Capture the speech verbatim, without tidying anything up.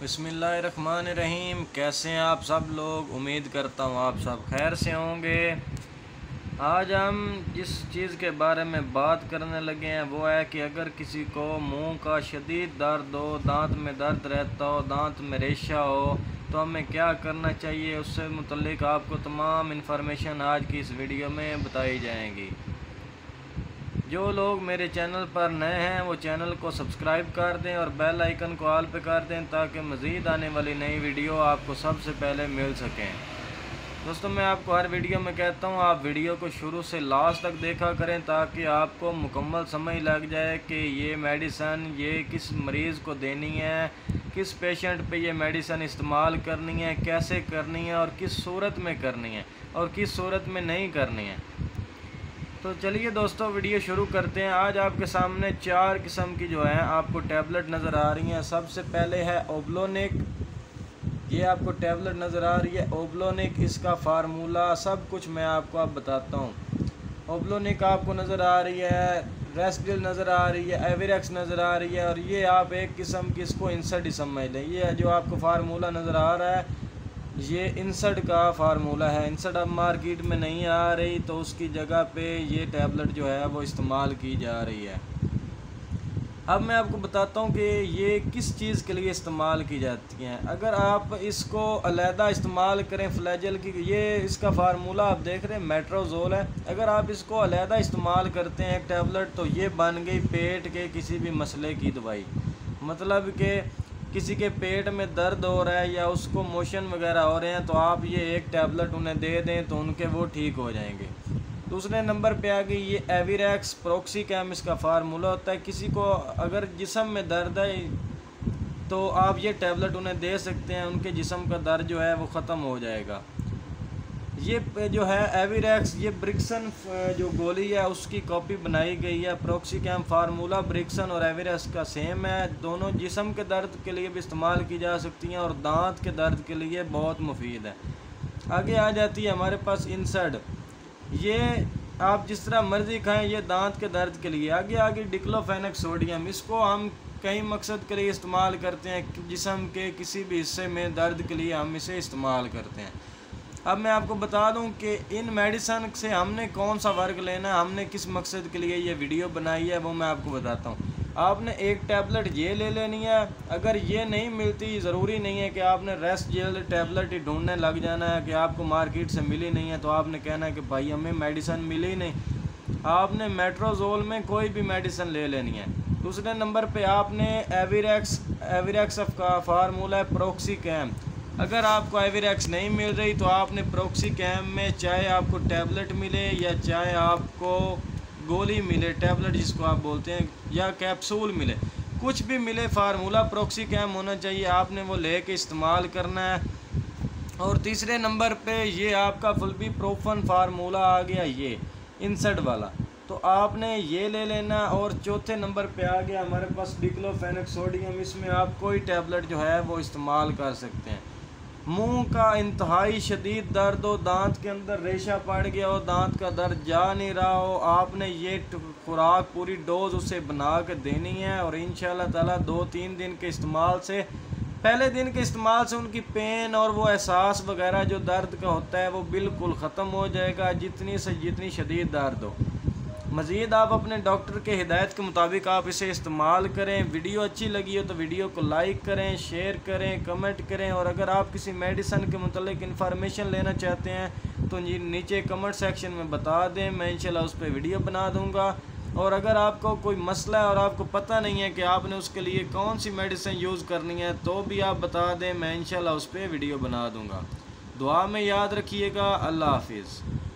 बिस्मिल्लाहिर्रहमानिर्रहीम। कैसे हैं आप सब लोग? उम्मीद करता हूँ आप सब खैर से होंगे। आज हम जिस चीज़ के बारे में बात करने लगे हैं वो है कि अगर किसी को मुंह का शदीद दर्द हो, दांत में दर्द रहता हो, दांत में रेशा हो, तो हमें क्या करना चाहिए, उससे मुतल्लिक आपको तमाम इन्फॉर्मेशन आज की इस वीडियो में बताई जाएंगी। जो लोग मेरे चैनल पर नए हैं वो चैनल को सब्सक्राइब कर दें और बेल आइकन को ऑल पे कर दें ताकि मज़ीद आने वाली नई वीडियो आपको सबसे पहले मिल सकें। दोस्तों, मैं आपको हर वीडियो में कहता हूँ आप वीडियो को शुरू से लास्ट तक देखा करें ताकि आपको मुकम्मल समझ लग जाए कि ये मेडिसन ये किस मरीज़ को देनी है, किस पेशेंट पे ये मेडिसन इस्तेमाल करनी है, कैसे करनी है और किस सूरत में करनी है और किस सूरत में नहीं करनी है। तो चलिए दोस्तों, वीडियो शुरू करते हैं। आज आपके सामने चार किस्म की जो है आपको टैबलेट नज़र आ रही हैं। सबसे पहले है ओब्लोनिक। ये आपको टैबलेट नज़र आ रही है ओब्लोनिक, इसका फार्मूला सब कुछ मैं आपको अब बताता हूँ। ओब्लोनिक आपको नज़र आ रही है, रेस्पिल नज़र आ रही है, एविरेक्स नज़र आ रही है और ये आप एक किस्म की इसको इंसर्ट ही समझ लें। ये जो आपको फार्मूला नज़र आ रहा है ये इंसर्ट का फार्मूला है। इंसर्ट अब मार्केट में नहीं आ रही तो उसकी जगह पे ये टैबलेट जो है वो इस्तेमाल की जा रही है। अब मैं आपको बताता हूँ कि ये किस चीज़ के लिए इस्तेमाल की जाती हैं। अगर आप इसको अलहदा इस्तेमाल करें फ्लैजेल की, ये इसका फार्मूला आप देख रहे हैं मेट्रोजोल है। अगर आप इसको अलहदा इस्तेमाल करते हैं एक टैबलेट तो ये बन गई पेट के किसी भी मसले की दवाई। मतलब कि किसी के पेट में दर्द हो रहा है या उसको मोशन वगैरह हो रहे हैं तो आप ये एक टैबलेट उन्हें दे दें तो उनके वो ठीक हो जाएंगे। दूसरे नंबर पे आ गई ये एविरेक्स प्रोक्सीकैम, इसका फार्मूला होता है किसी को अगर जिस्म में दर्द है तो आप ये टैबलेट उन्हें दे सकते हैं, उनके जिस्म का दर्द जो है वो ख़त्म हो जाएगा। ये जो है एविरेक्स ये ब्रिक्सन जो गोली है उसकी कॉपी बनाई गई है। प्रोक्सीकैम फार्मूला ब्रिक्सन और एविरेक्स का सेम है। दोनों जिस्म के दर्द के लिए भी इस्तेमाल की जा सकती हैं और दांत के दर्द के लिए बहुत मुफीद है। आगे आ जाती है हमारे पास इंसर्ट। ये आप जिस तरह मर्ज़ी खाएं, ये दांत के दर्द के लिए। आगे आगे डिक्लोफेनेक सोडियम, इसको हम कई मकसद के लिए इस्तेमाल करते हैं। जिस्म के किसी भी हिस्से में दर्द के लिए हम इसे इस्तेमाल करते हैं। अब मैं आपको बता दूं कि इन मेडिसन से हमने कौन सा वर्क लेना है, हमने किस मकसद के लिए ये वीडियो बनाई है वो मैं आपको बताता हूं। आपने एक टैबलेट ये ले लेनी है। अगर ये नहीं मिलती, ज़रूरी नहीं है कि आपने रेस्ट जेल टैबलेट ही ढूंढने लग जाना है कि आपको मार्केट से मिली नहीं है तो आपने कहना है कि भाई हमें मेडिसन मिली नहीं। आपने मेट्रोजोल में कोई भी मेडिसन ले लेनी है। दूसरे नंबर पर आपने एविरेक्स एविरेक्स का फार्मूला है प्रोक्सीकैम। अगर आपको एविरेक्स नहीं मिल रही तो आपने प्रोक्सीकैम में चाहे आपको टैबलेट मिले या चाहे आपको गोली मिले, टैबलेट जिसको आप बोलते हैं, या कैप्सूल मिले, कुछ भी मिले, फार्मूला प्रोक्सीकैम होना चाहिए। आपने वो लेके इस्तेमाल करना है। और तीसरे नंबर पे ये आपका फ्लुबिप्रोफन फार्मूला आ गया, ये इंसर्ट वाला, तो आपने ये ले लेना। और चौथे नंबर पे आ गया हमारे पास डिक्लोफेनेक सोडियम। इसमें आप कोई टैबलेट जो है वो इस्तेमाल कर सकते हैं। मुंह का इंतहाई शदीद दर्द हो, दांत के अंदर रेशा पड़ गया हो, दांत का दर्द जा नहीं रहा हो, आपने ये खुराक पूरी डोज उसे बना के देनी है। और इंशाल्लाह ताला दो तीन दिन के इस्तेमाल से, पहले दिन के इस्तेमाल से उनकी पेन और वो एहसास वगैरह जो दर्द का होता है वो बिल्कुल ख़त्म हो जाएगा, जितनी से जितनी शदीद दर्द हो। मज़ीद आप अपने डॉक्टर के हिदायत के मुताबिक आप इसे इस्तेमाल करें। वीडियो अच्छी लगी हो तो वीडियो को लाइक करें, शेयर करें, कमेंट करें। और अगर आप किसी मेडिसन के मुतालिक इन्फॉर्मेशन लेना चाहते हैं तो नीचे कमेंट सेक्शन में बता दें, मैं इंशाल्लाह उस पर वीडियो बना दूँगा। और अगर आपको कोई मसला है और आपको पता नहीं है कि आपने उसके लिए कौन सी मेडिसिन यूज़ करनी है तो भी आप बता दें, मैं इंशाल्लाह उस पर वीडियो बना दूँगा। दुआ में याद रखिएगा। अल्लाह हाफिज़।